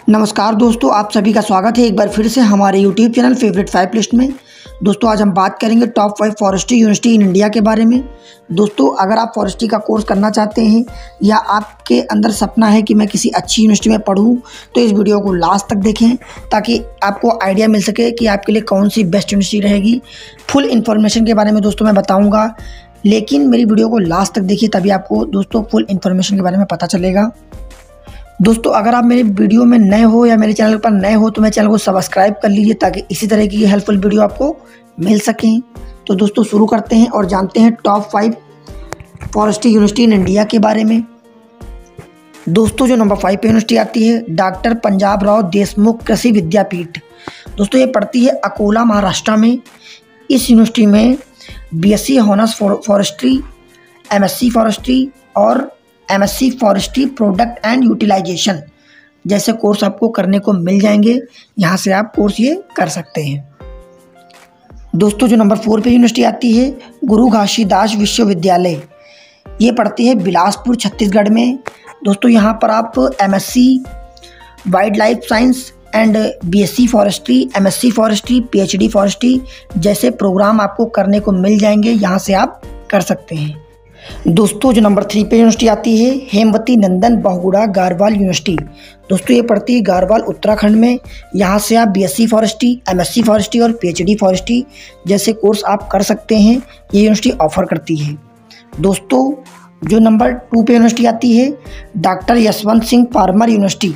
नमस्कार दोस्तों, आप सभी का स्वागत है एक बार फिर से हमारे YouTube चैनल फेवरेट 5 लिस्ट में। दोस्तों आज हम बात करेंगे top 5 forestry university in India के बारे में। दोस्तों अगर आप फॉरेस्ट्री का कोर्स करना चाहते हैं या आपके अंदर सपना है कि मैं किसी अच्छी यूनिवर्सिटी में पढूं, तो इस वीडियो को लास्ट तक देखें ताकि आपको आइडिया मिल सके कि आपके लिए कौन सी बेस्ट यूनिवर्सिटी रहेगी। फुल इन्फॉर्मेशन के बारे में दोस्तों मैं बताऊँगा, लेकिन मेरी वीडियो को लास्ट तक देखिए, तभी आपको दोस्तों फुल इन्फॉर्मेशन के बारे में पता चलेगा। दोस्तों अगर आप मेरे वीडियो में नए हो या मेरे चैनल पर नए हो तो मेरे चैनल को सब्सक्राइब कर लीजिए ताकि इसी तरह की हेल्पफुल वीडियो आपको मिल सकें। तो दोस्तों शुरू करते हैं और जानते हैं top 5 forestry university in India के बारे में। दोस्तों जो नंबर 5 पे यूनिवर्सिटी आती है डॉक्टर पंजाब राव देशमुख कृषि विद्यापीठ। दोस्तों ये पड़ती है अकोला महाराष्ट्र में। इस यूनिवर्सिटी में BSc honours forestry, MSc forestry और MSc forestry product and utilisation जैसे कोर्स आपको करने को मिल जाएंगे। यहाँ से आप कोर्स ये कर सकते हैं। दोस्तों जो नंबर 4 पे यूनिवर्सिटी आती है गुरु घासीदास विश्वविद्यालय। ये पड़ती है बिलासपुर छत्तीसगढ़ में। दोस्तों यहाँ पर आप MSc wildlife science and BSc forestry, MSc forestry, PhD forestry जैसे प्रोग्राम आपको करने को मिल जाएंगे। यहाँ से आप कर सकते हैं। दोस्तों जो नंबर 3 पे यूनिवर्सिटी आती है हेमवती नंदन बहुगुणा गारवाल यूनिवर्सिटी। दोस्तों ये पड़ती है गारवाल उत्तराखंड में। यहाँ से आप BSc फॉरेस्ट्री, MSc फॉरेस्ट्री और PhD फॉरेस्ट्री जैसे कोर्स आप कर सकते हैं। ये यूनिवर्सिटी ऑफर करती है। दोस्तों जो नंबर 2 पे यूनिवर्सिटी आती है doctor Yashwant Singh Parmar university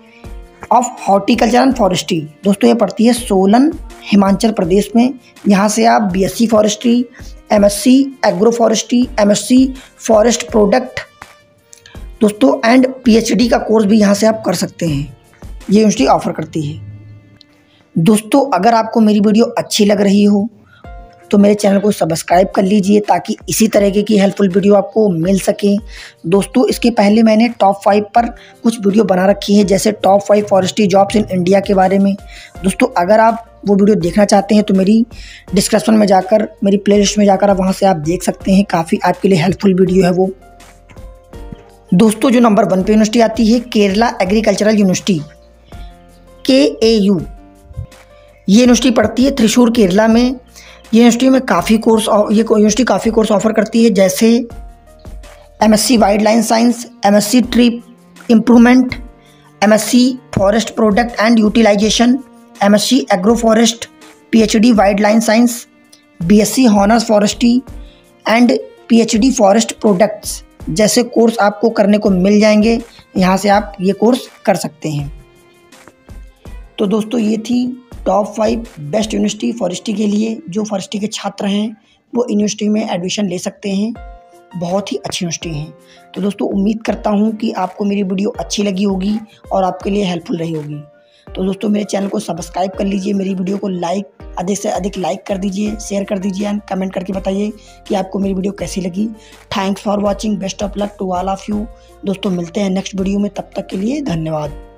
of horticulture and forestry. दोस्तों ये पड़ती है सोलन हिमाचल प्रदेश में। यहाँ से आप BSc forestry, MSc agro forestry, MSc forest product दोस्तों एंड PhD का कोर्स भी यहाँ से आप कर सकते हैं। ये यूनिवर्सिटी ऑफर करती है। दोस्तों अगर आपको मेरी वीडियो अच्छी लग रही हो तो मेरे चैनल को सब्सक्राइब कर लीजिए ताकि इसी तरीके की हेल्पफुल वीडियो आपको मिल सके। दोस्तों इसके पहले मैंने टॉप 5 पर कुछ वीडियो बना रखी है, जैसे top 5 forestry jobs in India के बारे में। दोस्तों अगर आप वो वीडियो देखना चाहते हैं तो मेरी डिस्क्रिप्शन में जाकर, मेरी प्लेलिस्ट में जाकर आप वहाँ से आप देख सकते हैं। काफ़ी आपके लिए हेल्पफुल वीडियो है वो। दोस्तों जो नंबर 1 पे यूनिवर्सिटी आती है केरला एग्रीकल्चरल यूनिवर्सिटी KAU। ये यूनिवर्सिटी पड़ती है त्रिशूर केरला में। ये यूनिवर्सिटी में यूनिवर्सिटी काफ़ी कोर्स ऑफर करती है, जैसे MSc wildlife science, MSc tree improvement, MSc forest product and utilisation, MSc agro forest, PhD wildlife science, BSc honours forestry and PhD forest products जैसे कोर्स आपको करने को मिल जाएंगे। यहाँ से आप ये कोर्स कर सकते हैं। तो दोस्तों ये थी टॉप 5 बेस्ट यूनिवर्सिटी फॉरेस्ट्री के लिए। जो फॉरेस्ट्री के छात्र हैं वो यूनिवर्सिटी में एडमिशन ले सकते हैं। बहुत ही अच्छी यूनिवर्सिटी हैं। तो दोस्तों उम्मीद करता हूँ कि आपको मेरी वीडियो अच्छी लगी होगी और आपके लिए हेल्पफुल रही होगी। तो दोस्तों मेरे चैनल को सब्सक्राइब कर लीजिए, मेरी वीडियो को अधिक से अधिक लाइक कर दीजिए, शेयर कर दीजिए एंड कमेंट करके बताइए कि आपको मेरी वीडियो कैसी लगी। Thanks for watching, best of luck to all of you. दोस्तों मिलते हैं नेक्स्ट वीडियो में, तब तक के लिए धन्यवाद।